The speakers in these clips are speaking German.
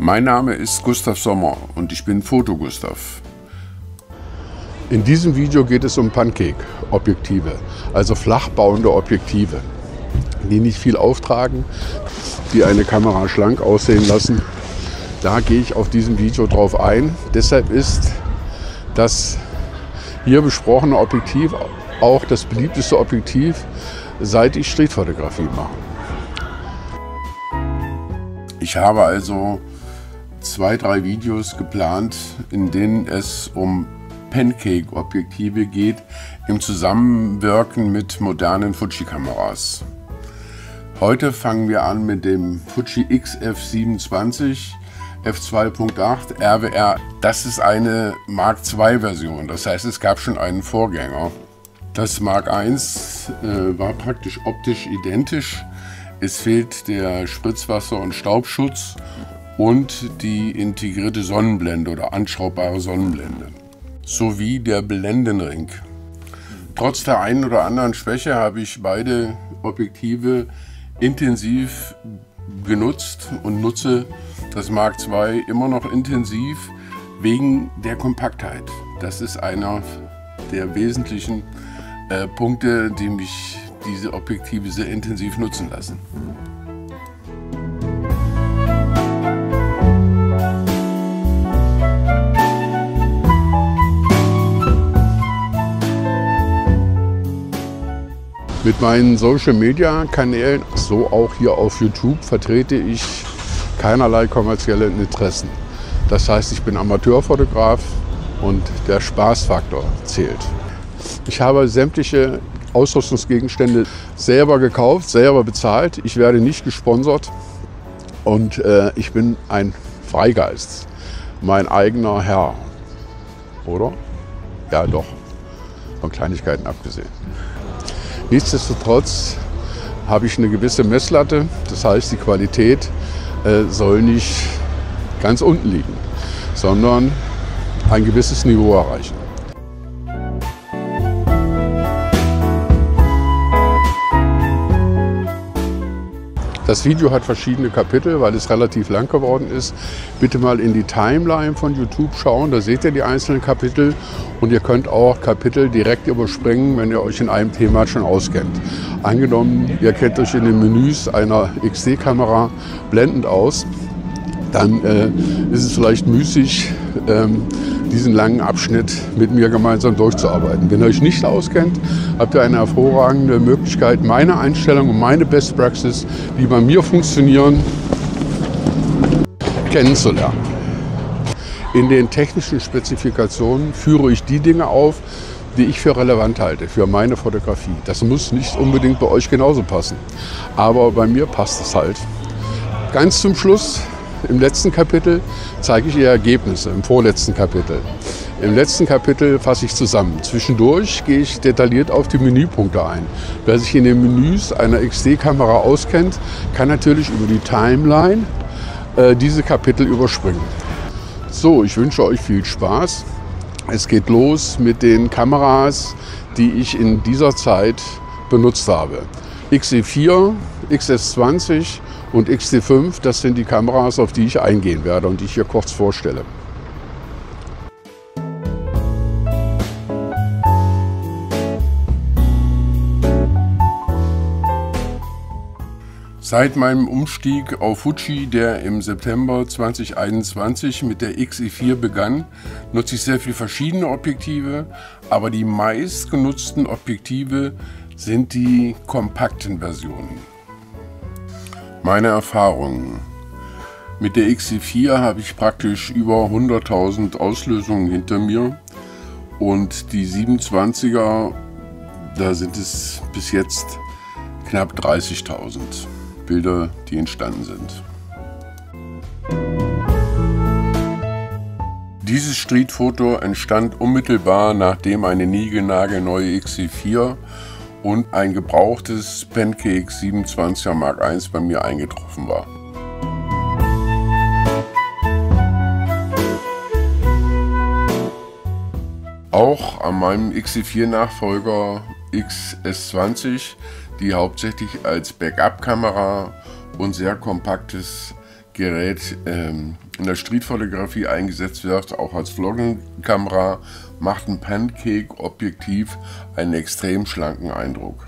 Mein Name ist Gustav Sommer und ich bin Foto Gustav. In diesem Video geht es um Pancake-Objektive, also flachbauende Objektive, die nicht viel auftragen, die eine Kamera schlank aussehen lassen. Da gehe ich auf diesem Video drauf ein. Deshalb ist das hier besprochene Objektiv auch das beliebteste Objektiv, seit ich Streetfotografie mache. Ich habe also 2-3 Videos geplant, in denen es um Pancake-Objektive geht, im Zusammenwirken mit modernen Fuji-Kameras. Heute fangen wir an mit dem Fuji X-F27 f2.8 RWR. Das ist eine Mark II-Version, das heißt, es gab schon einen Vorgänger. Das Mark I war praktisch optisch identisch. Es fehlt der Spritzwasser- und Staubschutz und die integrierte Sonnenblende oder anschaubare Sonnenblende sowie der Blendenring. Trotz der einen oder anderen Schwäche habe ich beide Objektive intensiv genutzt und nutze das Mark II immer noch intensiv wegen der Kompaktheit. Das ist einer der wesentlichen Punkte, die mich diese Objektive sehr intensiv nutzen lassen. Mit meinen Social-Media-Kanälen, so auch hier auf YouTube, vertrete ich keinerlei kommerzielle Interessen. Das heißt, ich bin Amateurfotograf und der Spaßfaktor zählt. Ich habe sämtliche Ausrüstungsgegenstände selber gekauft, selber bezahlt. Ich werde nicht gesponsert und ich bin ein Freigeist, mein eigener Herr. Oder? Ja, doch. Von Kleinigkeiten abgesehen. Nichtsdestotrotz habe ich eine gewisse Messlatte, das heißt, die Qualität soll nicht ganz unten liegen, sondern ein gewisses Niveau erreichen. Das Video hat verschiedene Kapitel, weil es relativ lang geworden ist. Bitte mal in die Timeline von YouTube schauen, da seht ihr die einzelnen Kapitel und ihr könnt auch Kapitel direkt überspringen, wenn ihr euch in einem Thema schon auskennt. Angenommen, ihr kennt euch in den Menüs einer XT-Kamera blendend aus, dann ist es vielleicht müßig, diesen langen Abschnitt mit mir gemeinsam durchzuarbeiten. Wenn ihr euch nicht auskennt, habt ihr eine hervorragende Möglichkeit, meine Einstellungen und meine Best Practice, die bei mir funktionieren, kennenzulernen. In den technischen Spezifikationen führe ich die Dinge auf, die ich für relevant halte, für meine Fotografie. Das muss nicht unbedingt bei euch genauso passen, aber bei mir passt es halt. Ganz zum Schluss, im letzten Kapitel zeige ich ihr Ergebnisse, im vorletzten Kapitel. Im letzten Kapitel fasse ich zusammen. Zwischendurch gehe ich detailliert auf die Menüpunkte ein. Wer sich in den Menüs einer XT-Kamera auskennt, kann natürlich über die Timeline diese Kapitel überspringen. So, ich wünsche euch viel Spaß. Es geht los mit den Kameras, die ich in dieser Zeit benutzt habe. XE4, XS20 und XT5, das sind die Kameras, auf die ich eingehen werde und die ich hier kurz vorstelle. Seit meinem Umstieg auf Fuji, der im September 2021 mit der XE4 begann, nutze ich sehr viele verschiedene Objektive, aber die meist genutzten Objektive sind die kompakten Versionen. Meine Erfahrungen: Mit der XE4 habe ich praktisch über 100.000 Auslösungen hinter mir und die 27er, da sind es bis jetzt knapp 30.000 Bilder, die entstanden sind. Dieses Streetfoto entstand unmittelbar, nachdem eine niegelnagelneue XE4 und ein gebrauchtes Pancake 27er Mark I bei mir eingetroffen war. Auch an meinem XE4-Nachfolger XS20, die hauptsächlich als Backup-Kamera und sehr kompaktes Gerät in der Streetfotografie eingesetzt wird, auch als Vlogging-Kamera, macht ein Pancake-Objektiv einen extrem schlanken Eindruck.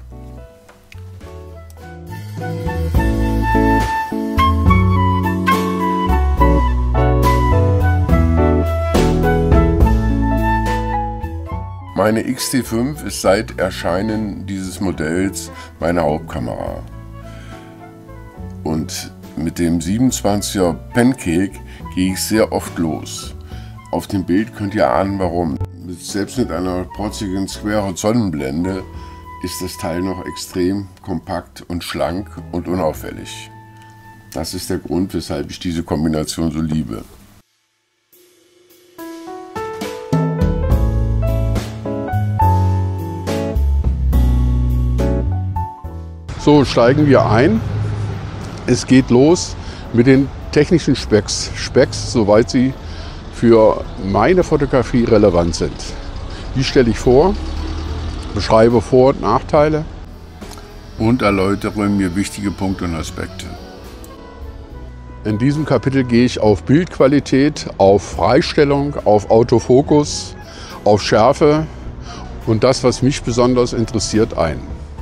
Meine X-T5 ist seit Erscheinen dieses Modells meine Hauptkamera. Und mit dem 27er Pancake gehe ich sehr oft los. Auf dem Bild könnt ihr ahnen, warum. Selbst mit einer protzigen Square Sonnenblende ist das Teil noch extrem kompakt und schlank und unauffällig. Das ist der Grund, weshalb ich diese Kombination so liebe. So, steigen wir ein. Es geht los mit den technischen Specs, soweit sie für meine Fotografie relevant sind. Die stelle ich vor, beschreibe Vor- und Nachteile und erläutere mir wichtige Punkte und Aspekte. In diesem Kapitel gehe ich auf Bildqualität, auf Freistellung, auf Autofokus, auf Schärfe und das, was mich besonders interessiert, ein.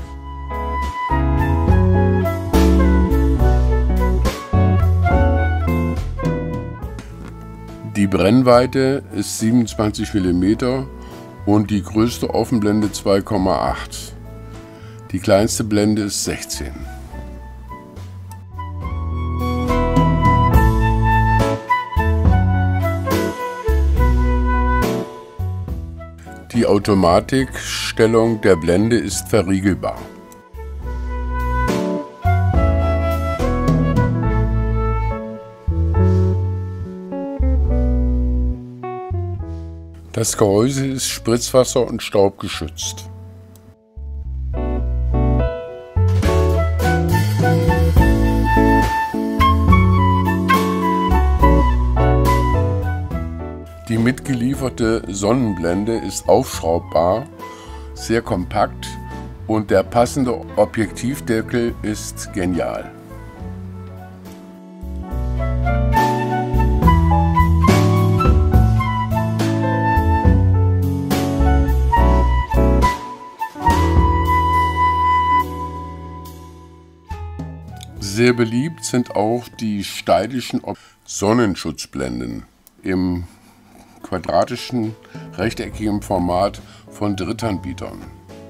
Die Brennweite ist 27 mm und die größte Offenblende 2,8. Die kleinste Blende ist 16. Die Automatikstellung der Blende ist verriegelbar. Das Gehäuse ist spritzwasser- und staubgeschützt. Die mitgelieferte Sonnenblende ist aufschraubbar, sehr kompakt und der passende Objektivdeckel ist genial. Sehr beliebt sind auch die stylischen Sonnenschutzblenden im quadratischen, rechteckigen Format von Drittanbietern.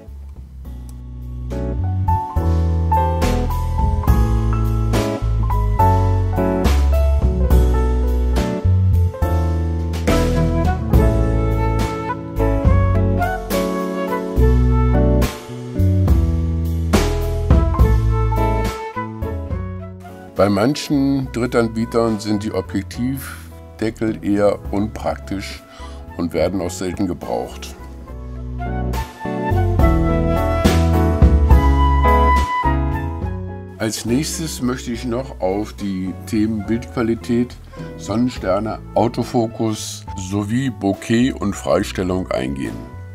Bei manchen Drittanbietern sind die Objektivdeckel eher unpraktisch und werden auch selten gebraucht. Als nächstes möchte ich noch auf die Themen Bildqualität, Sonnensterne, Autofokus sowie Bokeh und Freistellung eingehen.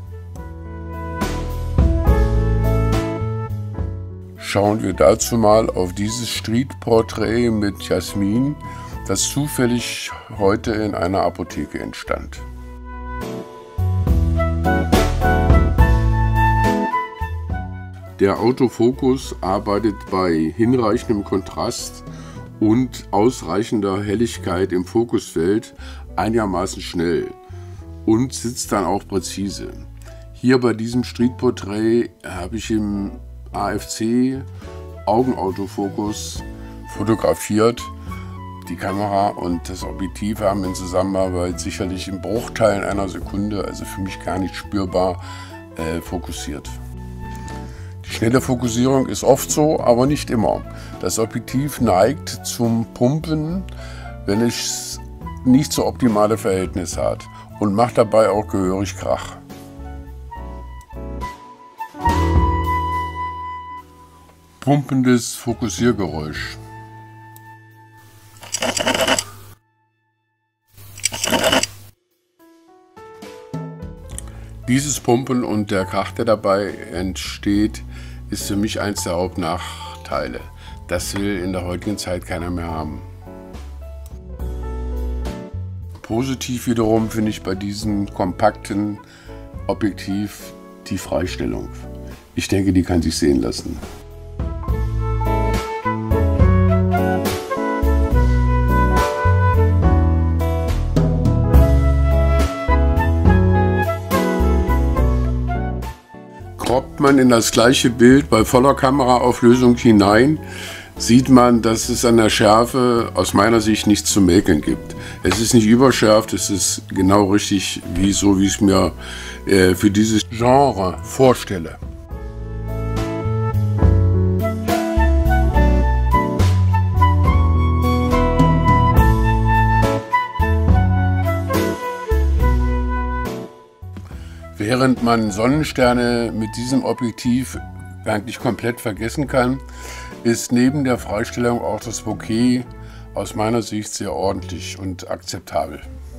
Schauen wir dazu mal auf dieses Streetporträt mit Jasmin, das zufällig heute in einer Apotheke entstand. Der Autofokus arbeitet bei hinreichendem Kontrast und ausreichender Helligkeit im Fokusfeld einigermaßen schnell und sitzt dann auch präzise. Hier bei diesem Streetporträt habe ich im AFC Augenautofokus fotografiert. Die Kamera und das Objektiv haben in Zusammenarbeit sicherlich in Bruchteilen einer Sekunde, also für mich gar nicht spürbar, fokussiert. Die schnelle Fokussierung ist oft so, aber nicht immer. Das Objektiv neigt zum Pumpen, wenn es nicht so optimale Verhältnisse hat und macht dabei auch gehörig Krach. Pumpendes Fokussiergeräusch. Dieses Pumpen und der Krach, der dabei entsteht, ist für mich eins der Hauptnachteile. Das will in der heutigen Zeit keiner mehr haben. Positiv wiederum finde ich bei diesem kompakten Objektiv die Freistellung. Ich denke, die kann sich sehen lassen. Kroppt man in das gleiche Bild bei voller Kameraauflösung hinein, sieht man, dass es an der Schärfe aus meiner Sicht nichts zu mäkeln gibt. Es ist nicht überschärft, es ist genau richtig, wie ich es mir für dieses Genre vorstelle. Während man Sonnensterne mit diesem Objektiv eigentlich komplett vergessen kann, ist neben der Freistellung auch das Bokeh aus meiner Sicht sehr ordentlich und akzeptabel.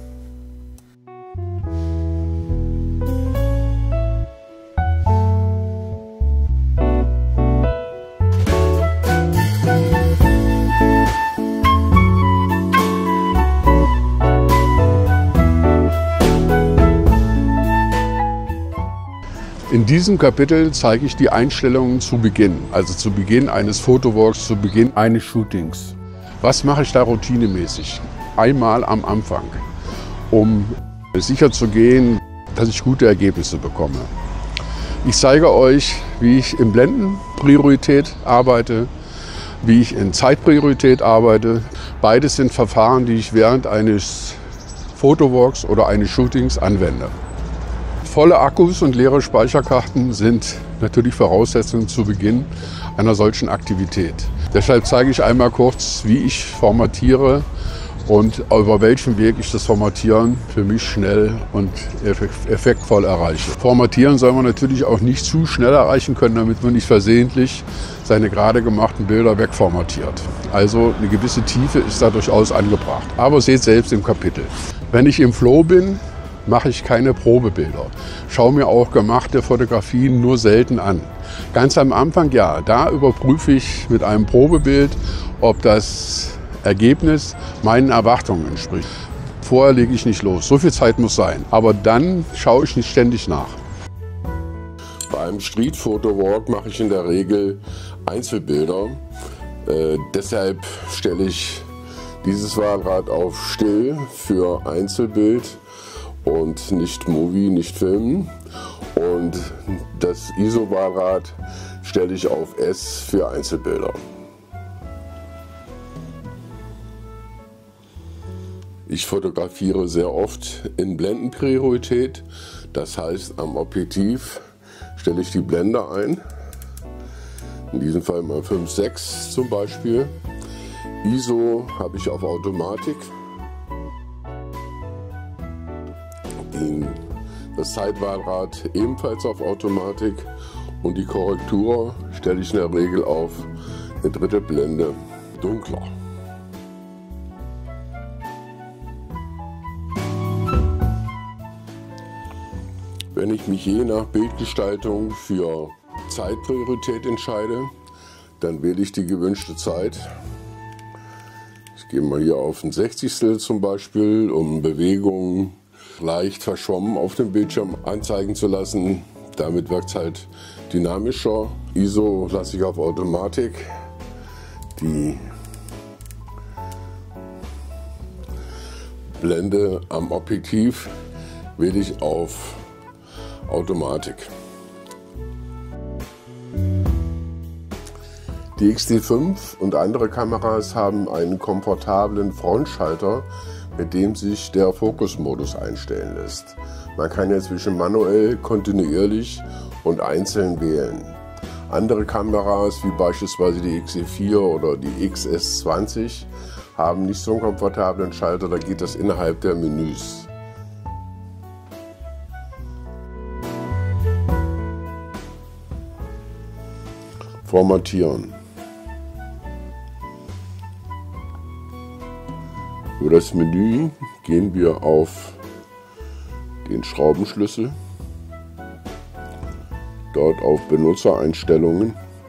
In diesem Kapitel zeige ich die Einstellungen zu Beginn, also zu Beginn eines Fotowalks, zu Beginn eines Shootings. Was mache ich da routinemäßig? Einmal am Anfang, um sicher zu gehen, dass ich gute Ergebnisse bekomme. Ich zeige euch, wie ich in Blendenpriorität arbeite, wie ich in Zeitpriorität arbeite. Beides sind Verfahren, die ich während eines Fotowalks oder eines Shootings anwende. Volle Akkus und leere Speicherkarten sind natürlich Voraussetzungen zu Beginn einer solchen Aktivität. Deshalb zeige ich einmal kurz, wie ich formatiere und über welchen Weg ich das Formatieren für mich schnell und effektvoll erreiche. Formatieren soll man natürlich auch nicht zu schnell erreichen können, damit man nicht versehentlich seine gerade gemachten Bilder wegformatiert. Also eine gewisse Tiefe ist da durchaus angebracht. Aber seht selbst im Kapitel. Wenn ich im Flow bin, mache ich keine Probebilder. Schaue mir auch gemachte Fotografien nur selten an. Ganz am Anfang ja, da überprüfe ich mit einem Probebild, ob das Ergebnis meinen Erwartungen entspricht. Vorher lege ich nicht los, so viel Zeit muss sein. Aber dann schaue ich nicht ständig nach. Bei einem Street-Photo-Walk mache ich in der Regel Einzelbilder. Deshalb stelle ich dieses Wahlrad auf Still für Einzelbild und nicht Movie, nicht Filmen. Und das ISO-Wahlrad stelle ich auf S für Einzelbilder. Ich fotografiere sehr oft in Blendenpriorität. Das heißt, am Objektiv stelle ich die Blende ein. In diesem Fall mal 5,6 zum Beispiel. ISO habe ich auf Automatik. Das Zeitwahlrad ebenfalls auf Automatik und die Korrektur stelle ich in der Regel auf eine dritte Blende dunkler. Wenn ich mich je nach Bildgestaltung für Zeitpriorität entscheide, dann wähle ich die gewünschte Zeit. Ich gehe mal hier auf ein 60stel zum Beispiel, um Bewegungen leicht verschwommen auf dem Bildschirm anzeigen zu lassen. Damit wirkt es halt dynamischer. ISO lasse ich auf Automatik. Die Blende am Objektiv wähle ich auf Automatik. Die X-T5 und andere Kameras haben einen komfortablen Frontschalter, mit dem sich der Fokusmodus einstellen lässt. Man kann ja zwischen manuell, kontinuierlich und einzeln wählen. Andere Kameras, wie beispielsweise die X-E4 oder die XS20, haben nicht so einen komfortablen Schalter, da geht das innerhalb der Menüs. Formatieren. Über das Menü gehen wir auf den Schraubenschlüssel, dort auf Benutzereinstellungen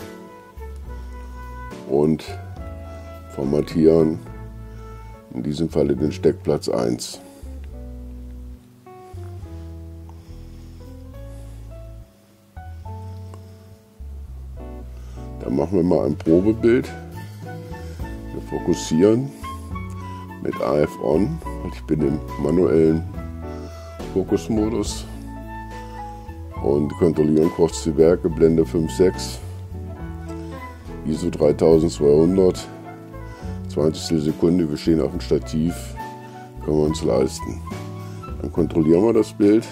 und formatieren in diesem Falle den Steckplatz 1. Dann machen wir mal ein Probebild. Wir fokussieren mit AF On. Ich bin im manuellen Fokusmodus und kontrollieren kurz die Werke. Blende 5.6, ISO 3200, 20 Sekunde. Wir stehen auf dem Stativ, können wir uns leisten. Dann kontrollieren wir das Bild.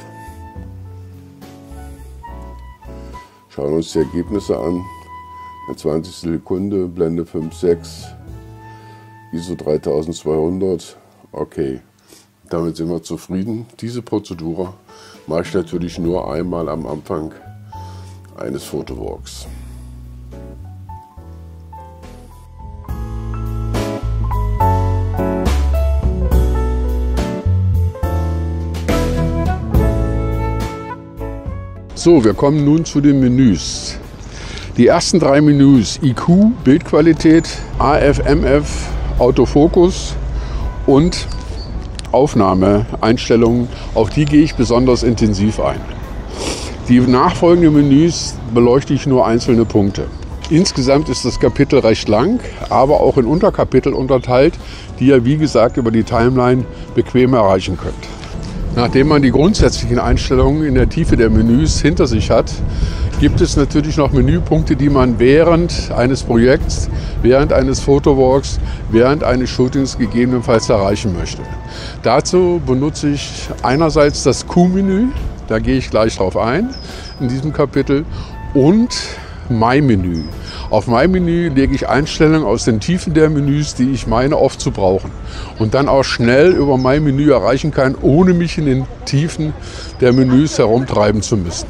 Schauen uns die Ergebnisse an. Eine 20 Sekunde, Blende 5.6, ISO 3200. Okay, damit sind wir zufrieden. Diese Prozedur mache ich natürlich nur einmal am Anfang eines Photowalks. So, wir kommen nun zu den Menüs. Die ersten 3 Menüs, IQ, Bildqualität, AF/MF, Autofokus und Aufnahmeeinstellungen, auf die gehe ich besonders intensiv ein. Die nachfolgenden Menüs beleuchte ich nur einzelne Punkte. Insgesamt ist das Kapitel recht lang, aber auch in Unterkapitel unterteilt, die ihr wie gesagt über die Timeline bequem erreichen könnt. Nachdem man die grundsätzlichen Einstellungen in der Tiefe der Menüs hinter sich hat, gibt es natürlich noch Menüpunkte, die man während eines Projekts, während eines Photowalks, während eines Shootings gegebenenfalls erreichen möchte. Dazu benutze ich einerseits das Q-Menü, da gehe ich gleich drauf ein in diesem Kapitel, und My-Menü. Auf My-Menü lege ich Einstellungen aus den Tiefen der Menüs, die ich meine oft zu brauchen und dann auch schnell über My-Menü erreichen kann, ohne mich in den Tiefen der Menüs herumtreiben zu müssen.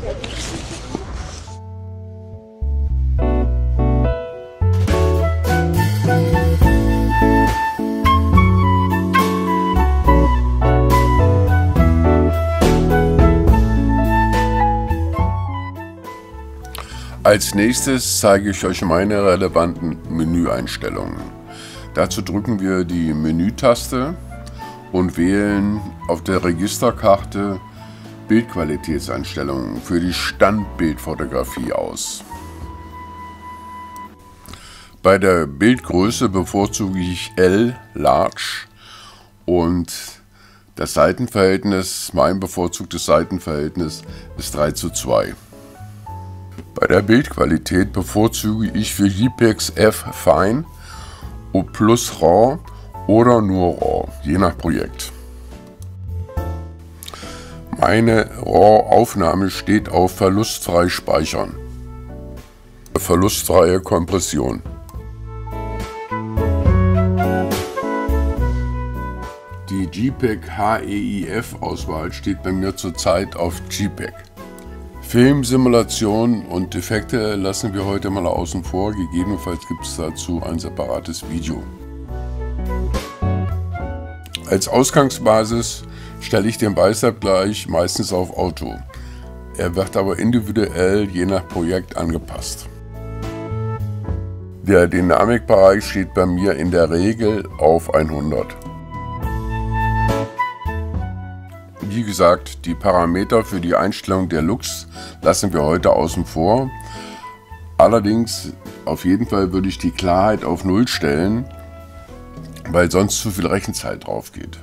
Als nächstes zeige ich euch meine relevanten Menüeinstellungen. Dazu drücken wir die Menütaste und wählen auf der Registerkarte Bildqualitätseinstellungen für die Standbildfotografie aus. Bei der Bildgröße bevorzuge ich L, Large, und das Seitenverhältnis, mein bevorzugtes Seitenverhältnis, ist 3:2. Bei der Bildqualität bevorzuge ich für JPEGs F Fine, O Plus RAW oder nur RAW, je nach Projekt. Meine RAW-Aufnahme steht auf verlustfrei speichern, verlustfreie Kompression. Die JPEG HEIF-Auswahl steht bei mir zurzeit auf JPEG. Filmsimulation und Effekte lassen wir heute mal außen vor, gegebenenfalls gibt es dazu ein separates Video. Als Ausgangsbasis stelle ich den Weißabgleich meistens auf Auto. Er wird aber individuell je nach Projekt angepasst. Der Dynamikbereich steht bei mir in der Regel auf 100. Wie gesagt, die Parameter für die Einstellung der Lux lassen wir heute außen vor. Allerdings, auf jeden Fall würde ich die Klarheit auf 0 stellen, weil sonst zu viel Rechenzeit drauf geht.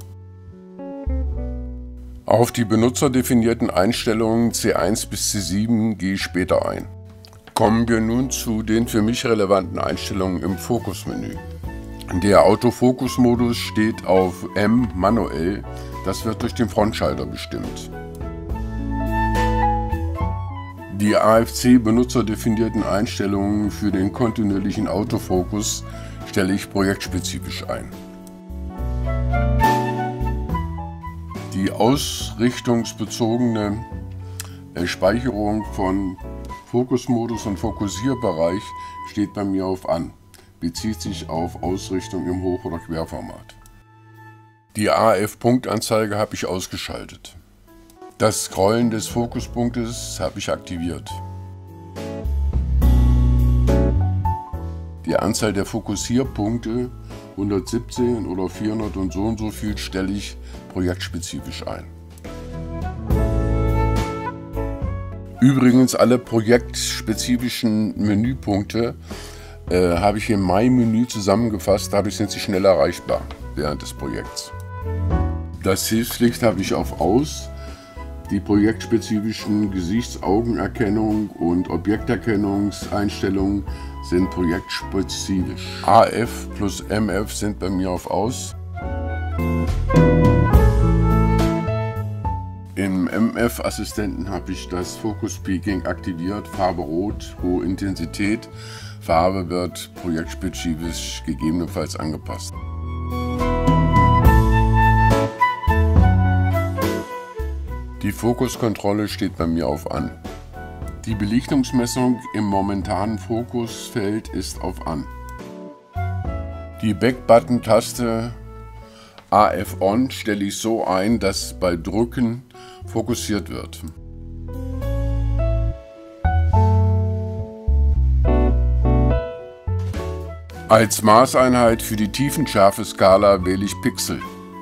Auf die benutzerdefinierten Einstellungen C1 bis C7 gehe ich später ein. Kommen wir nun zu den für mich relevanten Einstellungen im Fokusmenü. Der Autofokus-Modus steht auf M manuell. Das wird durch den Frontschalter bestimmt. Die AFC-benutzerdefinierten Einstellungen für den kontinuierlichen Autofokus stelle ich projektspezifisch ein. Die ausrichtungsbezogene Speicherung von Fokusmodus und Fokussierbereich steht bei mir auf An, bezieht sich auf Ausrichtung im Hoch- oder Querformat. Die AF-Punktanzeige habe ich ausgeschaltet. Das Scrollen des Fokuspunktes habe ich aktiviert. Die Anzahl der Fokussierpunkte, 117 oder 400 und so viel, stelle ich projektspezifisch ein. Übrigens alle projektspezifischen Menüpunkte habe ich im Mai-Menü zusammengefasst, dadurch sind sie schnell erreichbar während des Projekts. Das Hilfslicht habe ich auf Aus. Die projektspezifischen Gesichts-Augenerkennung und Objekterkennungseinstellungen sind projektspezifisch. AF plus MF sind bei mir auf Aus. Im MF-Assistenten habe ich das Focus Peaking aktiviert, Farbe Rot, hohe Intensität. Farbe wird projektspezifisch gegebenenfalls angepasst. Die Fokuskontrolle steht bei mir auf An. Die Belichtungsmessung im momentanen Fokusfeld ist auf An. Die Back-Button-Taste AF On stelle ich so ein, dass bei Drücken fokussiert wird. Als Maßeinheit für die Tiefenschärfe-Skala wähle ich Pixel.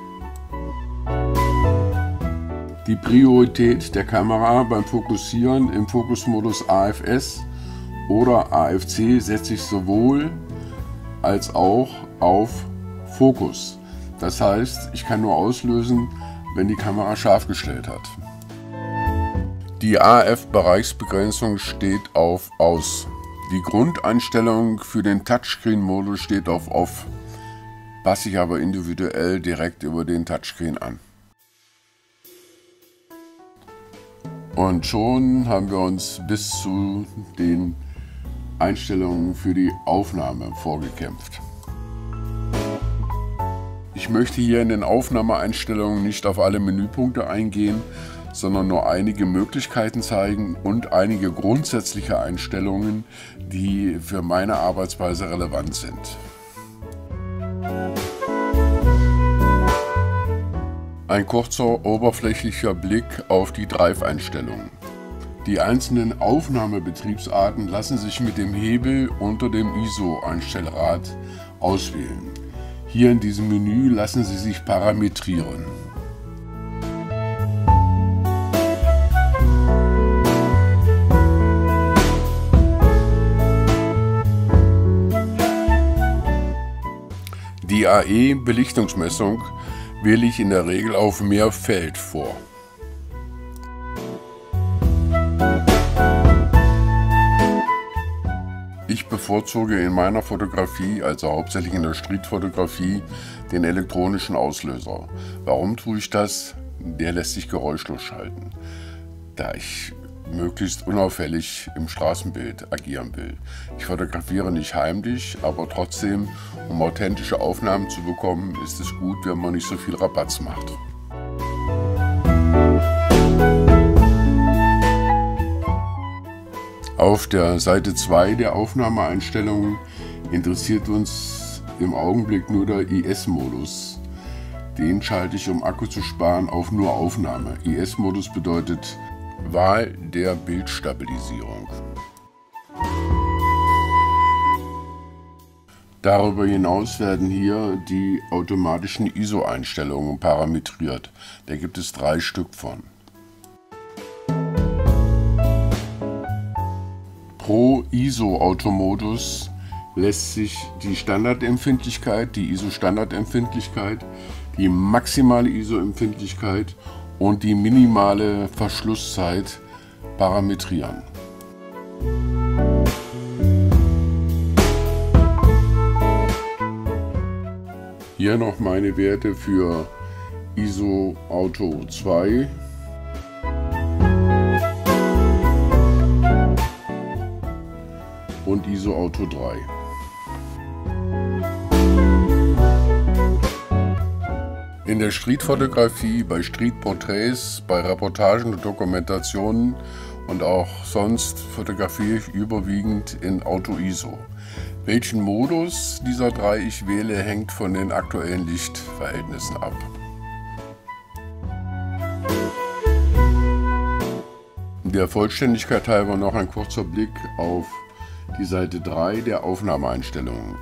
Die Priorität der Kamera beim Fokussieren im Fokusmodus AFS oder AFC setze ich sowohl als auch auf Fokus. Das heißt, ich kann nur auslösen, wenn die Kamera scharf gestellt hat. Die AF-Bereichsbegrenzung steht auf Aus. Die Grundeinstellung für den Touchscreen-Modus steht auf Off, passe ich aber individuell direkt über den Touchscreen an. Und schon haben wir uns bis zu den Einstellungen für die Aufnahme vorgekämpft. Ich möchte hier in den Aufnahmeeinstellungen nicht auf alle Menüpunkte eingehen, sondern nur einige Möglichkeiten zeigen und einige grundsätzliche Einstellungen, die für meine Arbeitsweise relevant sind. Ein kurzer oberflächlicher Blick auf die Drive-Einstellungen. Die einzelnen Aufnahmebetriebsarten lassen sich mit dem Hebel unter dem ISO-Einstellrad auswählen. Hier in diesem Menü lassen sie sich parametrieren. Die AE-Belichtungsmessung wähle ich in der Regel auf mehr Feld vor. Ich bevorzuge in meiner Fotografie, also hauptsächlich in der Streetfotografie, den elektronischen Auslöser. Warum tue ich das? Der lässt sich geräuschlos schalten, da ich möglichst unauffällig im Straßenbild agieren will. Ich fotografiere nicht heimlich, aber trotzdem, um authentische Aufnahmen zu bekommen, ist es gut, wenn man nicht so viel Rabatz macht. Auf der Seite 2 der Aufnahmeeinstellungen interessiert uns im Augenblick nur der IS-Modus. Den schalte ich, um Akku zu sparen, auf nur Aufnahme. IS-Modus bedeutet Wahl der Bildstabilisierung. Darüber hinaus werden hier die automatischen ISO-Einstellungen parametriert. Da gibt es 3 Stück von. Pro ISO-Automodus lässt sich die Standardempfindlichkeit, die ISO-Standardempfindlichkeit, die maximale ISO-Empfindlichkeit und die minimale Verschlusszeit parametrieren. Hier noch meine Werte für ISO Auto 2. Und ISO Auto 3. In der Streetfotografie, bei Streetporträts, bei Reportagen und Dokumentationen und auch sonst fotografiere ich überwiegend in Auto ISO. Welchen Modus dieser 3 ich wähle, hängt von den aktuellen Lichtverhältnissen ab. Der Vollständigkeit halber noch ein kurzer Blick auf die Seite 3 der Aufnahmeeinstellungen.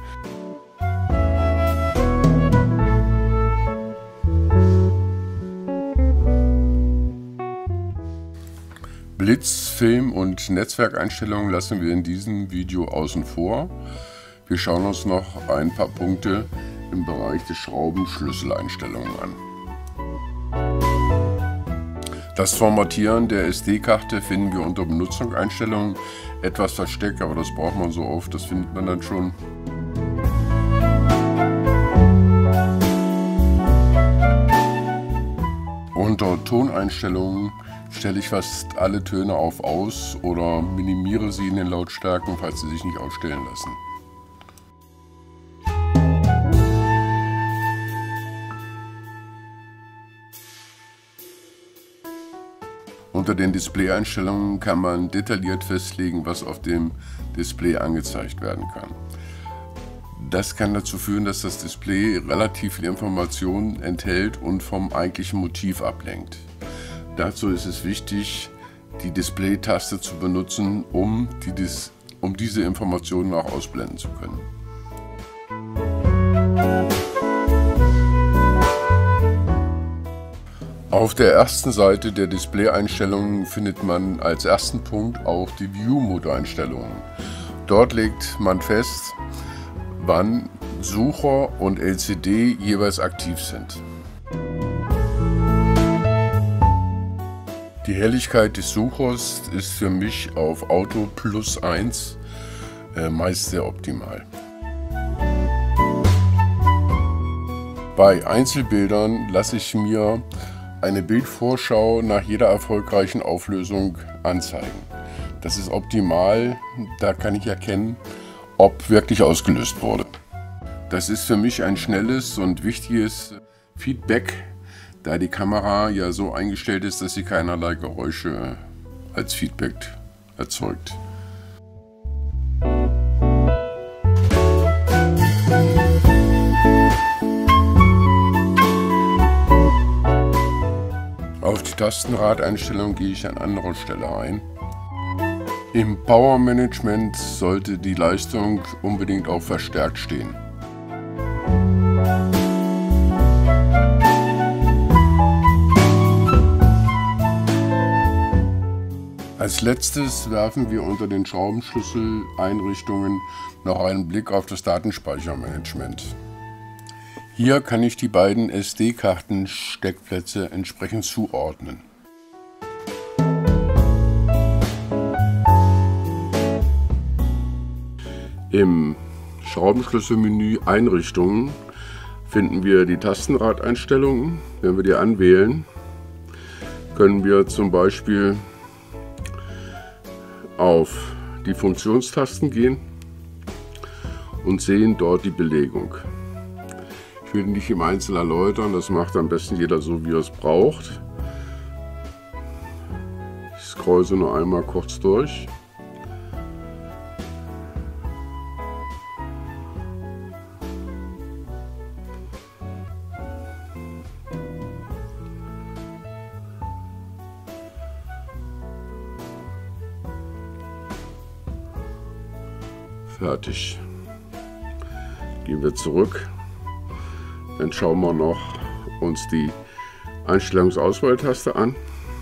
Blitz-, Film- und Netzwerkeinstellungen lassen wir in diesem Video außen vor. Wir schauen uns noch ein paar Punkte im Bereich der Schraubenschlüsseleinstellungen an. Das Formatieren der SD-Karte finden wir unter Benutzungseinstellungen etwas versteckt, aber das braucht man so oft, das findet man dann schon. Unter Toneinstellungen stelle ich fast alle Töne auf Aus oder minimiere sie in den Lautstärken, falls sie sich nicht ausstellen lassen. Unter den Display-Einstellungen kann man detailliert festlegen, was auf dem Display angezeigt werden kann. Das kann dazu führen, dass das Display relativ viel Informationen enthält und vom eigentlichen Motiv ablenkt. Dazu ist es wichtig, die Display-Taste zu benutzen, um diese Informationen auch ausblenden zu können. Auf der ersten Seite der Display-Einstellungen findet man als ersten Punkt auch die View-Mode-Einstellungen. Dort legt man fest, wann Sucher und LCD jeweils aktiv sind. Die Helligkeit des Suchers ist für mich auf Auto plus 1 meist sehr optimal. Bei Einzelbildern lasse ich mir eine Bildvorschau nach jeder erfolgreichen Auflösung anzeigen. Das ist optimal, da kann ich erkennen, ob wirklich ausgelöst wurde. Das ist für mich ein schnelles und wichtiges Feedback, da die Kamera ja so eingestellt ist, dass sie keinerlei Geräusche als Feedback erzeugt. Auf die Tastenradeinstellung gehe ich an anderer Stelle ein. Im Power Management sollte die Leistung unbedingt auch verstärkt stehen. Als letztes werfen wir unter den Schraubenschlüsseleinrichtungen noch einen Blick auf das Datenspeichermanagement. Hier kann ich die beiden SD-Karten-Steckplätze entsprechend zuordnen. Im Schraubenschlüsselmenü Einrichtungen finden wir die Tastenradeinstellungen. Wenn wir die anwählen, können wir zum Beispiel auf die Funktionstasten gehen und sehen dort die Belegung. Ich will nicht im Einzelnen erläutern, das macht am besten jeder so, wie er es braucht. Ich scrolle sie nur einmal kurz durch. Fertig. Gehen wir zurück. Dann schauen wir noch uns die Einstellungsauswahltaste an.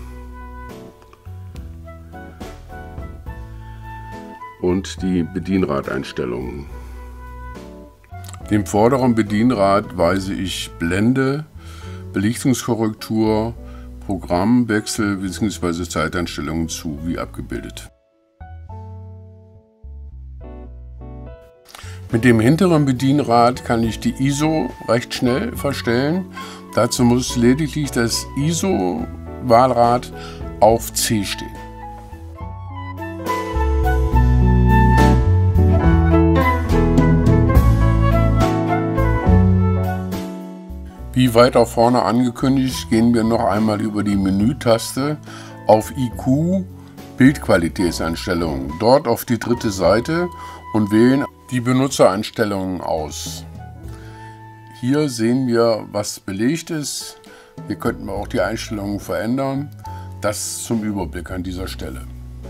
Und die Bedienradeinstellungen. Dem vorderen Bedienrad weise ich Blende, Belichtungskorrektur, Programmwechsel bzw. Zeiteinstellungen zu, wie abgebildet. Mit dem hinteren Bedienrad kann ich die ISO recht schnell verstellen. Dazu muss lediglich das ISO-Wahlrad auf C stehen. Wie weiter vorne angekündigt, gehen wir noch einmal über die Menütaste auf IQ Bildqualitätseinstellungen. Dort auf die dritte Seite und wählen die Benutzereinstellungen aus. Hier sehen wir, was belegt ist. Hier könnten wir auch die Einstellungen verändern. Das zum Überblick an dieser Stelle.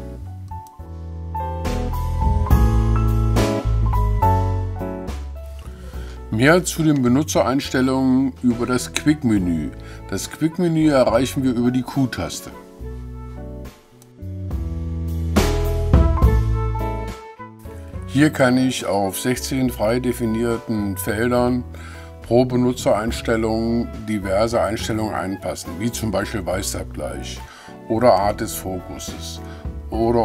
Mehr zu den Benutzereinstellungen über das Quick-Menü. Das Quick-Menü erreichen wir über die Q-Taste. Hier kann ich auf 16 frei definierten Feldern pro Benutzereinstellung diverse Einstellungen einpassen, wie zum Beispiel Weißabgleich oder Art des Fokuses oder.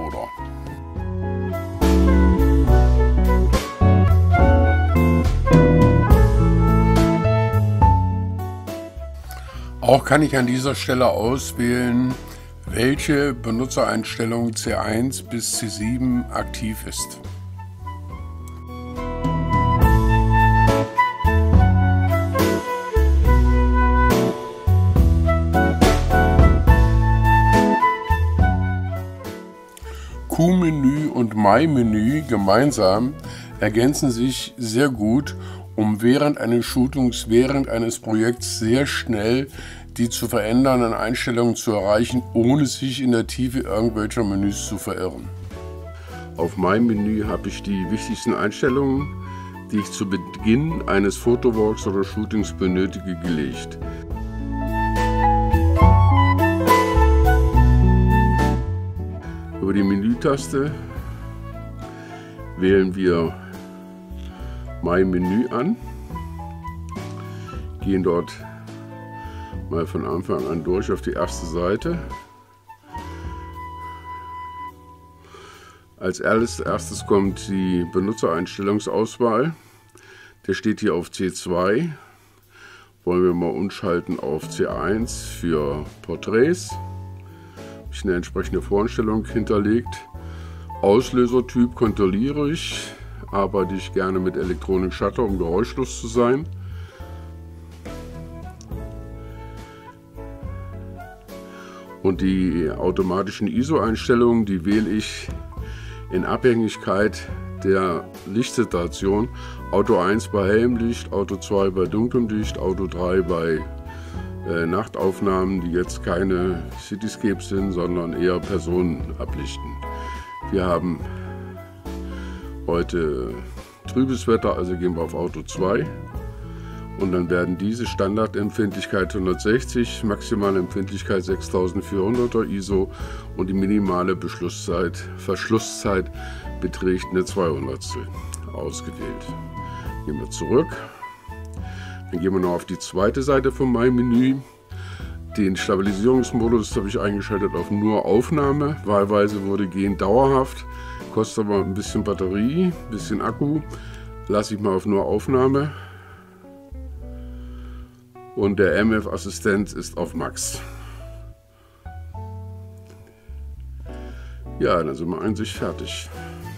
Auch kann ich an dieser Stelle auswählen, welche Benutzereinstellung C1 bis C7 aktiv ist. Q-Menü und My-Menü gemeinsam ergänzen sich sehr gut, um während eines Shootings, während eines Projekts sehr schnell die zu verändernden Einstellungen zu erreichen, ohne sich in der Tiefe irgendwelcher Menüs zu verirren. Auf My-Menü habe ich die wichtigsten Einstellungen, die ich zu Beginn eines Fotowalks oder Shootings benötige, gelegt. Über die Menütaste wählen wir My-Menü an, gehen dort mal von Anfang an durch auf die erste Seite. Als erstes kommt die Benutzereinstellungsauswahl. Der steht hier auf C2. Wollen wir mal umschalten auf C1 für Porträts. Habe ich eine entsprechende Voreinstellung hinterlegt. Auslösertyp kontrolliere ich. Arbeite ich gerne mit Electronic Shutter, um geräuschlos zu sein. Und die automatischen ISO-Einstellungen, die wähle ich in Abhängigkeit der Lichtsituation. Auto 1 bei hellem Licht, Auto 2 bei dunklem Licht, Auto 3 bei Nachtaufnahmen, die jetzt keine Cityscapes sind, sondern eher Personen ablichten. Wir haben heute trübes Wetter, also gehen wir auf Auto 2. Und dann werden diese Standardempfindlichkeit 160, maximale Empfindlichkeit 6400er ISO und die minimale Verschlusszeit beträgt eine 200. ausgewählt. Gehen wir zurück. Dann gehen wir noch auf die zweite Seite vom My-Menü. Den Stabilisierungsmodus habe ich eingeschaltet auf nur Aufnahme. Wahlweise würde gehen dauerhaft, kostet aber ein bisschen Batterie, ein bisschen Akku. Lasse ich mal auf nur Aufnahme. Und der MF-Assistent ist auf Max. Ja, dann sind wir eigentlich fertig.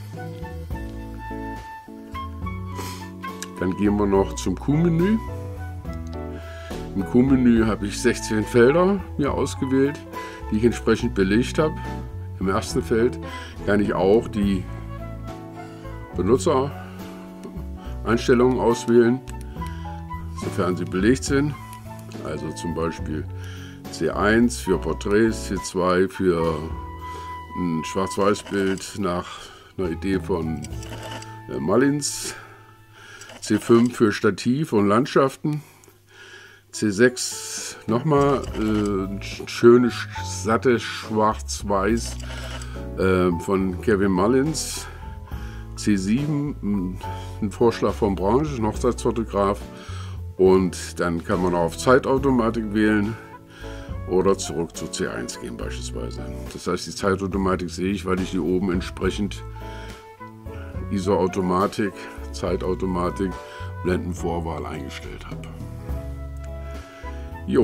Dann gehen wir noch zum Q-Menü. Im Q-Menü habe ich 16 Felder mir ausgewählt, die ich entsprechend belegt habe. Im ersten Feld kann ich auch die Benutzereinstellungen auswählen, sofern sie belegt sind. Also zum Beispiel C1 für Porträts, C2 für ein Schwarz-Weiß-Bild nach einer Idee von Mullins, C5 für Stativ und Landschaften, C6 nochmal schönes, sattes Schwarz-Weiß von Kevin Mullins, C7 ein Vorschlag von Branche, ein Hochzeitsfotograf. Und dann kann man auf Zeitautomatik wählen oder zurück zu C1 gehen beispielsweise. Das heißt, die Zeitautomatik sehe ich, weil ich hier oben entsprechend ISO-Automatik, Zeitautomatik, Blendenvorwahl eingestellt habe. Jo.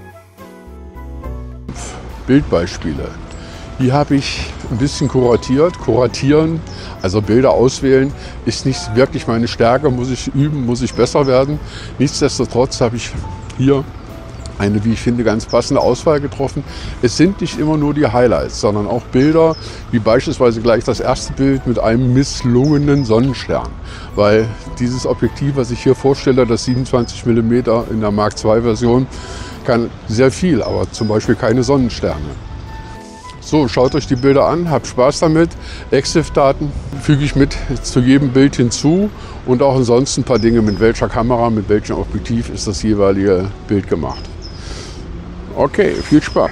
Bildbeispiele. Hier habe ich ein bisschen kuratiert. Kuratieren, also Bilder auswählen, ist nicht wirklich meine Stärke, muss ich üben, muss ich besser werden. Nichtsdestotrotz habe ich hier eine, wie ich finde, ganz passende Auswahl getroffen. Es sind nicht immer nur die Highlights, sondern auch Bilder, wie beispielsweise gleich das erste Bild mit einem misslungenen Sonnenstern. Weil dieses Objektiv, was ich hier vorstelle, das 27 mm in der Mark II Version, kann sehr viel, aber zum Beispiel keine Sonnensterne. So, schaut euch die Bilder an, habt Spaß damit. EXIF-Daten füge ich mit zu jedem Bild hinzu und auch ansonsten ein paar Dinge, mit welcher Kamera, mit welchem Objektiv ist das jeweilige Bild gemacht. Okay, viel Spaß!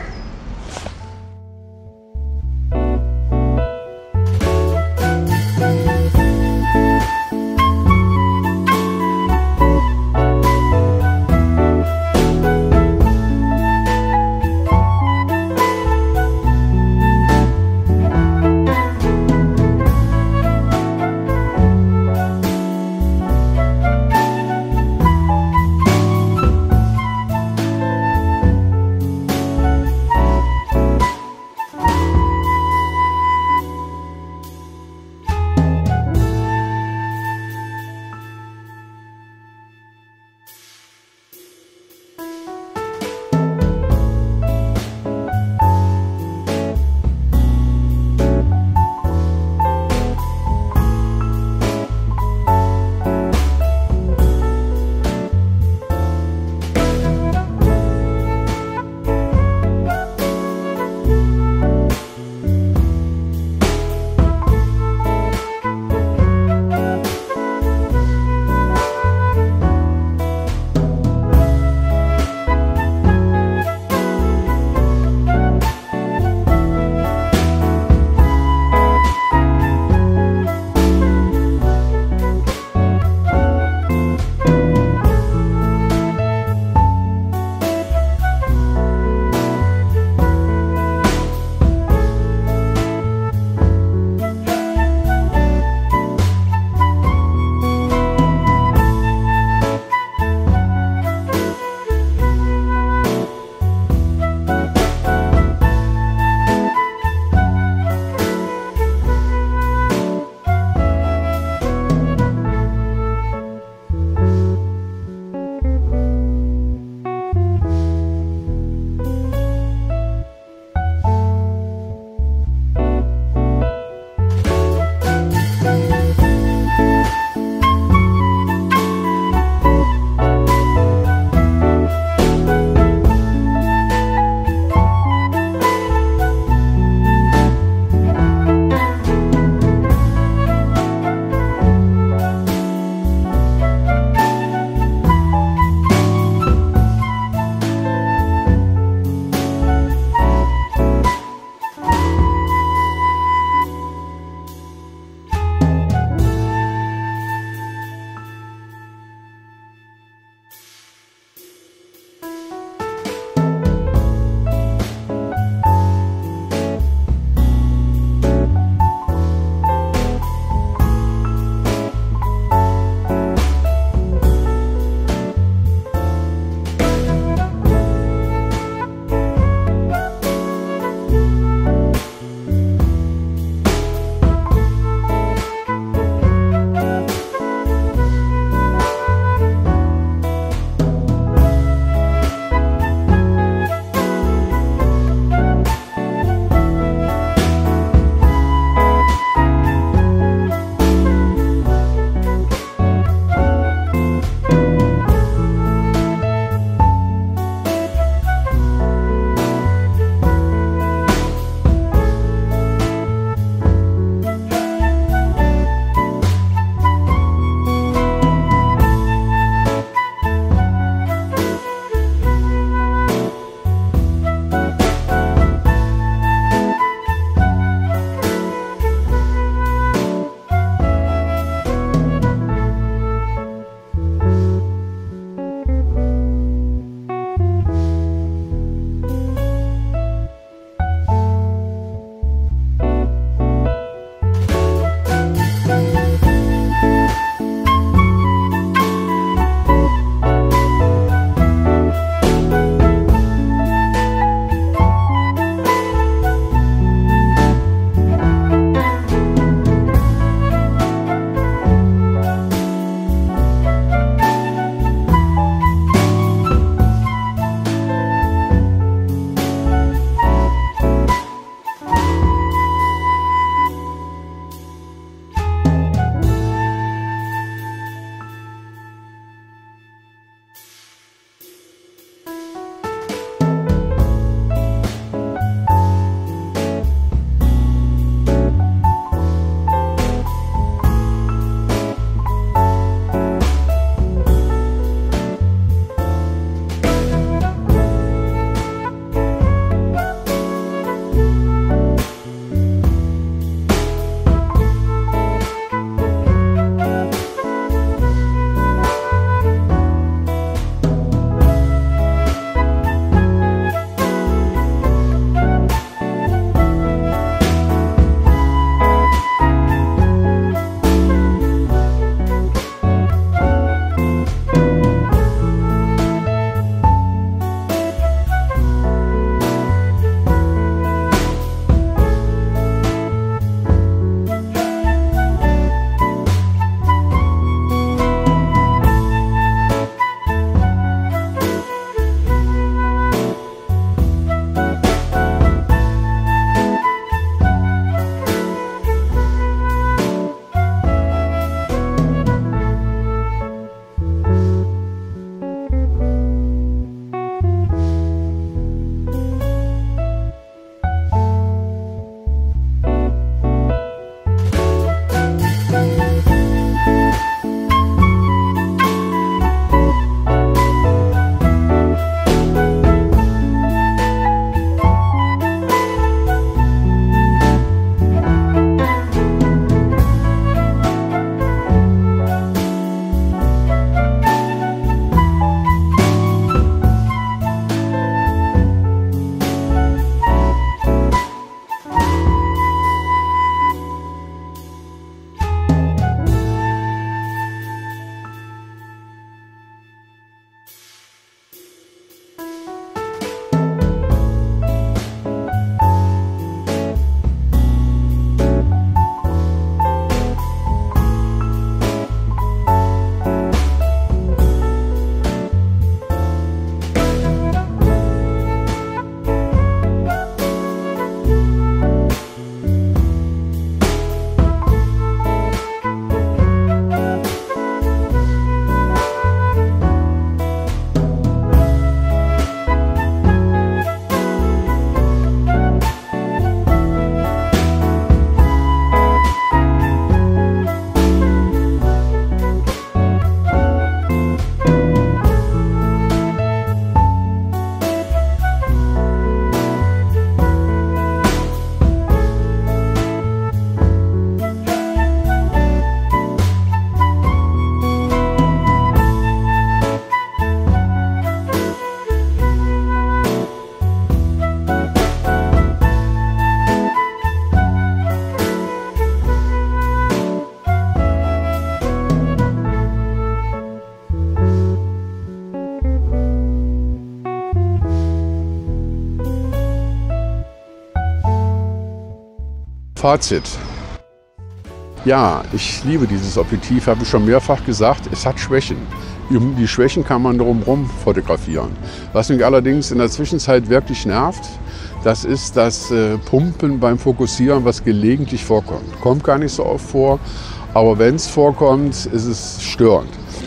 Fazit. Ja, ich liebe dieses Objektiv, habe ich schon mehrfach gesagt. Es hat Schwächen. Um die Schwächen kann man drumherum fotografieren. Was mich allerdings in der Zwischenzeit wirklich nervt, das ist das Pumpen beim Fokussieren, was gelegentlich vorkommt. Kommt gar nicht so oft vor, aber wenn es vorkommt, ist es störend.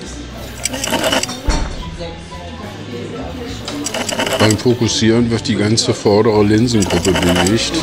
Beim Fokussieren wird die ganze vordere Linsengruppe bewegt.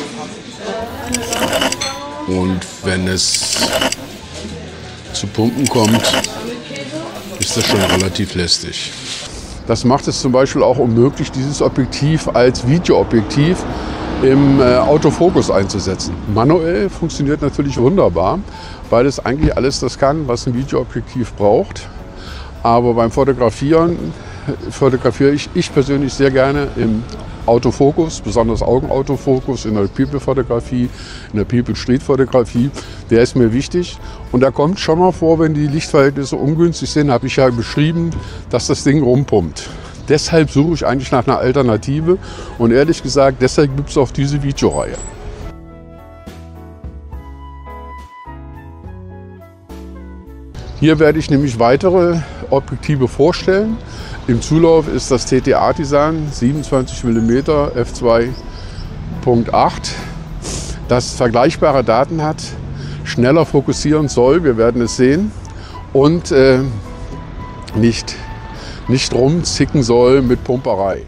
Und wenn es zu Pumpen kommt, ist das schon relativ lästig. Das macht es zum Beispiel auch unmöglich, dieses Objektiv als Videoobjektiv im Autofokus einzusetzen. Manuell funktioniert natürlich wunderbar, weil es eigentlich alles das kann, was ein Videoobjektiv braucht. Aber beim Fotografieren fotografiere ich persönlich sehr gerne im Autofokus, besonders Augenautofokus in der People-Fotografie, in der People-Street-Fotografie. Der ist mir wichtig und da kommt schon mal vor, wenn die Lichtverhältnisse ungünstig sind, habe ich ja beschrieben, dass das Ding rumpumpt. Deshalb suche ich eigentlich nach einer Alternative und ehrlich gesagt, deshalb gibt es auch diese Videoreihe. Hier werde ich nämlich weitere Objektive vorstellen. Im Zulauf ist das TT-Artisan 27 mm f2.8, das vergleichbare Daten hat, schneller fokussieren soll, wir werden es sehen, und nicht rumzicken soll mit Pumperei.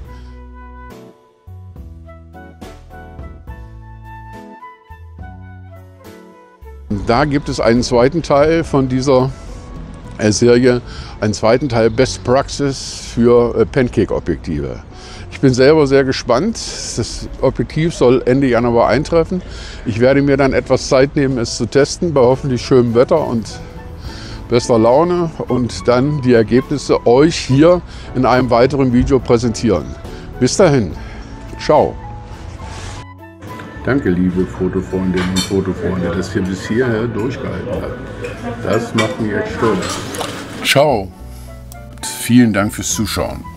Da gibt es einen zweiten Teil von dieser Serie, einen zweiten Teil Best Practice für Pancake-Objektive. Ich bin selber sehr gespannt. Das Objektiv soll Ende Januar eintreffen. Ich werde mir dann etwas Zeit nehmen, es zu testen, bei hoffentlich schönem Wetter und bester Laune, und dann die Ergebnisse euch hier in einem weiteren Video präsentieren. Bis dahin, ciao. Danke, liebe Fotofreundinnen und Fotofreunde, dass ihr bis hierher durchgehalten habt. Das macht mich echt stolz. Ciao. Vielen Dank fürs Zuschauen.